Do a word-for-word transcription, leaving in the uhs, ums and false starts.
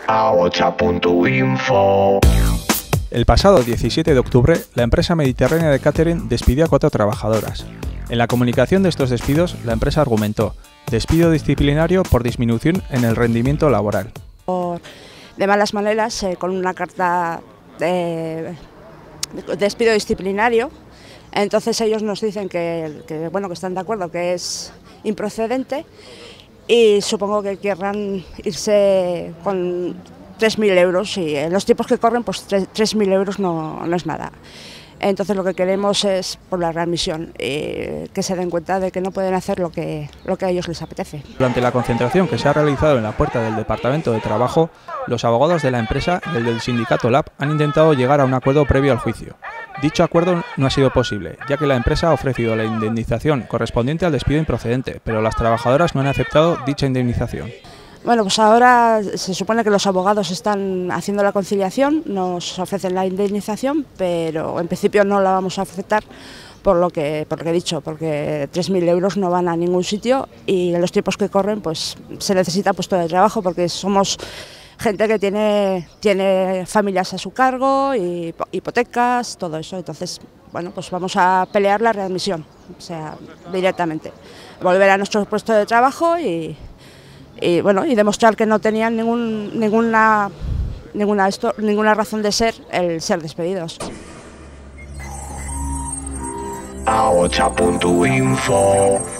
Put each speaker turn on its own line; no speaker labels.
aocha punto info.
El pasado diecisiete de octubre, la empresa mediterránea de catering despidió a cuatro trabajadoras. En la comunicación de estos despidos, la empresa argumentó despido disciplinario por disminución en el rendimiento laboral.
De malas maneras, eh, con una carta de, de despido disciplinario, entonces ellos nos dicen que, que, bueno, que están de acuerdo, que es improcedente, y supongo que querrán irse con tres mil euros, y en los tiempos que corren pues tres mil euros no, no es nada. Entonces lo que queremos es por la readmisión, eh, que se den cuenta de que no pueden hacer lo que, lo que a ellos les apetece.
Durante la concentración que se ha realizado en la puerta del Departamento de Trabajo, los abogados de la empresa y el del sindicato Lab han intentado llegar a un acuerdo previo al juicio. Dicho acuerdo no ha sido posible, ya que la empresa ha ofrecido la indemnización correspondiente al despido improcedente, pero las trabajadoras no han aceptado dicha indemnización.
Bueno, pues ahora se supone que los abogados están haciendo la conciliación, nos ofrecen la indemnización, pero en principio no la vamos a aceptar por lo que, por lo que he dicho, porque tres mil euros no van a ningún sitio y en los tiempos que corren pues se necesita puesto de trabajo, porque somos gente que tiene, tiene familias a su cargo, y hipotecas, todo eso. Entonces, bueno, pues vamos a pelear la readmisión, o sea, directamente, volver a nuestro puesto de trabajo y... Y, bueno, y demostrar que no tenían ningún, ninguna, ninguna, esto, ninguna razón de ser el ser despedidos.
aocha punto info